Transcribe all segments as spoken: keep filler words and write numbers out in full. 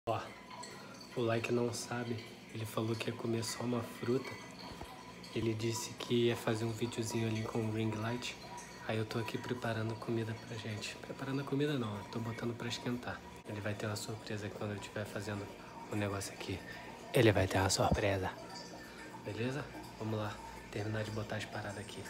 Ó, o like não sabe, ele falou que ia comer só uma fruta. Ele disse que ia fazer um videozinho ali com o ring light. Aí eu tô aqui preparando comida pra gente. Preparando a comida não, eu tô botando pra esquentar. Ele vai ter uma surpresa quando eu estiver fazendo o negócio aqui. Ele vai ter uma surpresa. Beleza? Vamos lá, terminar de botar as paradas aqui.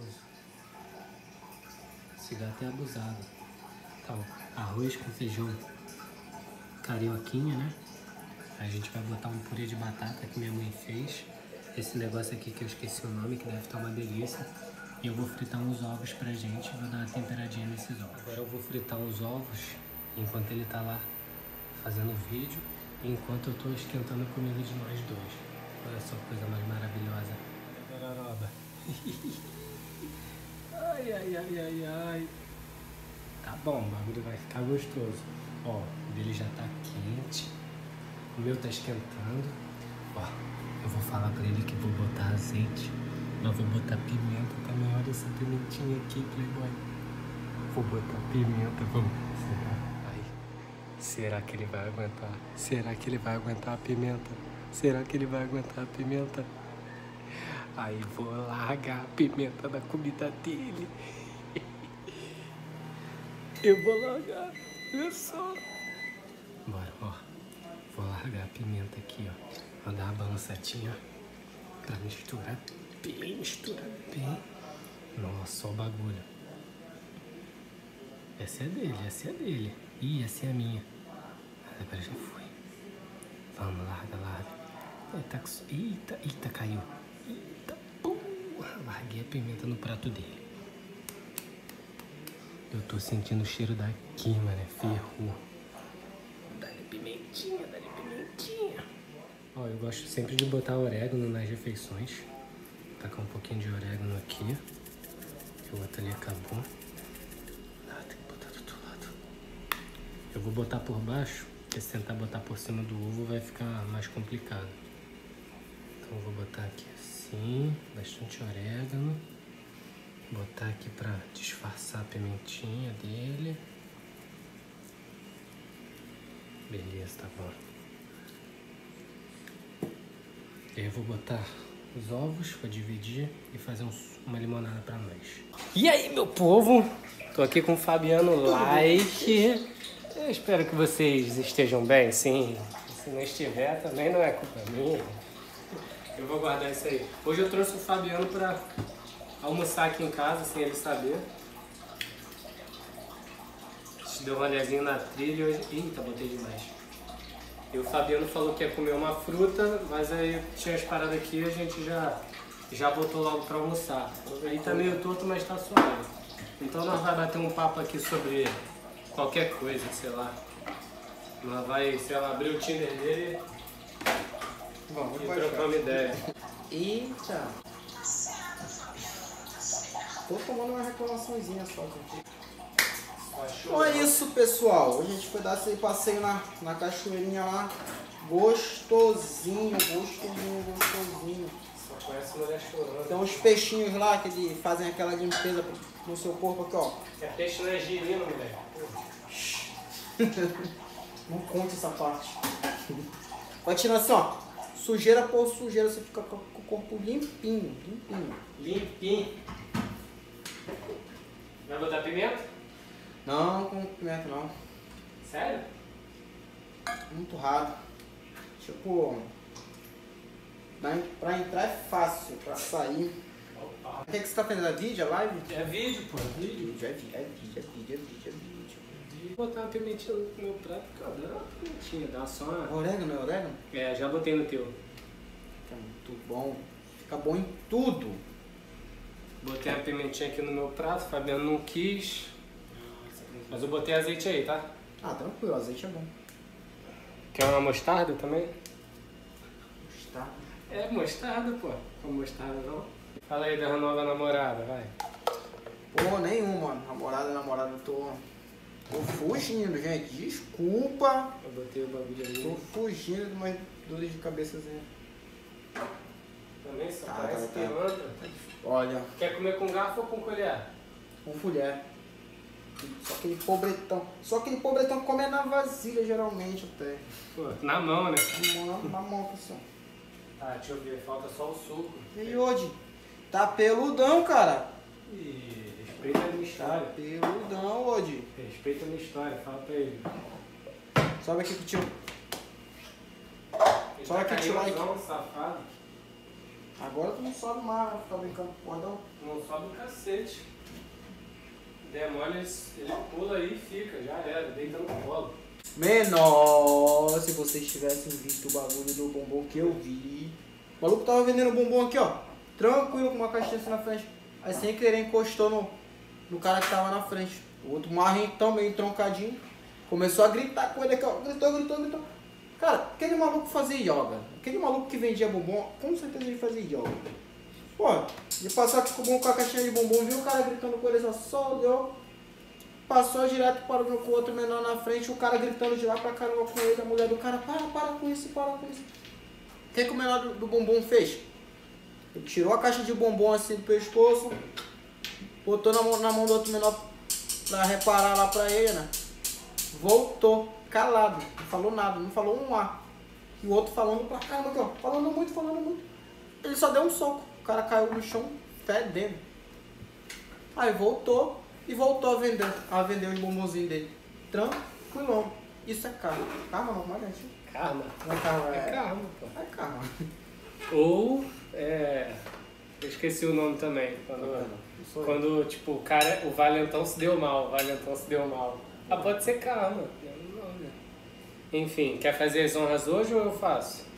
Esse gato é abusado. Então, arroz com feijão carioquinha, né? Aí a gente vai botar um purê de batata que minha mãe fez. Esse negócio aqui que eu esqueci o nome, que deve estar uma delícia. E eu vou fritar uns ovos pra gente, vou dar uma temperadinha nesses ovos. Agora eu vou fritar os ovos enquanto ele tá lá fazendo o vídeo, enquanto eu tô esquentando a comida de nós dois. Olha só que coisa mais maravilhosa. Garoba. Ai, ai, ai, ai, ai. Tá bom, o bagulho vai ficar gostoso. Ó, o dele já tá quente. O meu tá esquentando. Ó, eu vou falar pra ele que vou botar azeite. Mas vou botar pimenta também. Olha essa pimentinha aqui, Playboy. Vou botar pimenta, vamos. Será? Aí. Será que ele vai aguentar? Será que ele vai aguentar a pimenta? Será que ele vai aguentar a pimenta? Aí vou largar a pimenta da comida dele. Eu vou largar. Olha só. Bora, ó. Vou largar a pimenta aqui, ó. Vou dar uma balançadinha, ó. Pra misturar bem, misturar bem. Nossa, ó o bagulho. Essa é dele, essa é dele. Ih, essa é a minha. Agora já foi. Vamos, larga, larga. Eita, eita, eita, caiu. Eita, pum. Larguei a pimenta no prato dele. Eu tô sentindo o cheiro daqui, mano. Ferrou. Dá-lhe pimentinha, dá-lhe pimentinha. Ó, eu gosto sempre de botar orégano nas refeições. Tacar um pouquinho de orégano aqui. Que o outro ali acabou. Ah, tem que botar do outro lado. Eu vou botar por baixo, porque se tentar botar por cima do ovo vai ficar mais complicado. Então eu vou botar aqui assim, bastante orégano. Botar aqui pra disfarçar a pimentinha dele. Beleza, tá bom. E aí eu vou botar os ovos pra dividir e fazer um, uma limonada pra nós. E aí, meu povo? Tô aqui com o Fabiano Like. Eu espero que vocês estejam bem, sim. Se não estiver, também não é culpa minha. Eu vou guardar isso aí. Hoje eu trouxe o Fabiano pra almoçar aqui em casa, sem ele saber. A gente deu um rolezinho na trilha hoje. Eita, botei demais. E o Fabiano falou que ia comer uma fruta, mas aí tinha as paradas aqui e a gente já, já botou logo pra almoçar. Ele tá meio torto, mas tá suave. Então nós vamos bater um papo aqui sobre qualquer coisa, sei lá. Nós vai, sei lá, abrir o Tinder dele Bom, e trocar uma ideia. Eita! Tô tomando uma reclamaçãozinha só aqui. Então é isso, pessoal. A gente foi dar esse passeio na, na cachoeirinha lá. Gostosinho, gostosinho, gostosinho. Só conhece mulher chorando. Tem uns peixinhos lá que eles fazem aquela limpeza no seu corpo aqui, ó. É peixe não é girino, moleque. Não conte essa parte. Vai tirar assim, ó. Sujeira por sujeira, você fica com o corpo limpinho, limpinho. Limpinho. Vai botar pimenta? Não, com pimenta não. Sério? Muito raro. Tipo, pra entrar é fácil, pra sair. Opa. O que, é que você tá fazendo? É vídeo, é live? É vídeo, pô. É vídeo. Vídeo, é vídeo, é vídeo, é vídeo, é vídeo, é vídeo. Vou botar uma pimentinha no meu prato, porque eu adoro uma pimentinha. Dá só uma... Orégano, é orégano? É, já botei no teu. Fica muito bom. Fica bom em tudo. Botei a pimentinha aqui no meu prato, o Fabiano não quis. Mas eu botei azeite aí, tá? Ah, tranquilo, azeite é bom. Quer uma mostarda também? Mostarda. É, mostarda, pô. Com mostarda não. Fala aí da nova namorada, vai. Pô, nenhuma. Namorada, namorada, eu tô... Tô fugindo, gente. Desculpa. Eu botei o bagulho ali. Tô fugindo de umas dores de cabeçazinha. Também só Tá, parece tá, que tá. anda. Olha, Quer comer com garfo ou com colher? com colher. Só aquele pobretão. Só aquele pobretão que come na vasilha, geralmente, até. Pô, na mão, né? Na mão, na mão, pessoal. Tá, deixa eu ver. Falta só o suco. E aí, hoje? Tá peludão, cara. Ih, respeita a minha história. Peludão, hoje. Respeita a minha história, fala pra ele. Sobe aqui, tio. Ele Sobe tá aqui, tio, like. carinhosão, safado. Agora tu não sobe mais, vai ficar brincando com o cordão. Não sobe o cacete. Demole, ele pula aí e fica, já era, deita no colo. Menor, se vocês tivessem visto o bagulho do bombom que eu vi. O maluco tava vendendo bombom aqui, ó. Tranquilo, com uma caixinha assim na frente. Aí sem querer encostou no, no cara que tava na frente. O outro marrentão, meio troncadinho. Começou a gritar com ele aqui, ó. Gritou, gritou, gritou. Cara, aquele maluco fazia yoga. Aquele maluco que vendia bombom, com certeza ele fazia yoga. Pô, de passar aqui com a caixinha de bombom, viu o cara gritando com ele, só, só olhou. Passou direto, parou com o outro menor na frente, o cara gritando de lá pra caramba com ele, a mulher do cara, para, para com isso, para com isso. O que, que o menor do, do bombom fez? Ele tirou a caixa de bombom assim do pescoço, botou na mão, na mão do outro menor pra reparar lá pra ele, né? Voltou, calado, não falou nada, não falou um A. E o outro falando pra caramba aqui, ó, falando muito, falando muito. Ele só deu um soco, o cara caiu no chão, fedendo. Aí voltou. E voltou a vender, a vender os bombonzinhos dele. Tranquilão. Isso é karma. Karma não, mas é gente. Karma. Não é karma, é, É karma, pô. É karma. Ou, é... eu esqueci o nome também. Quando, quando tipo, o cara, o valentão se deu mal, o valentão se deu mal. Ah, pode ser karma. Não, não, né? Enfim, quer fazer as honras hoje ou eu faço?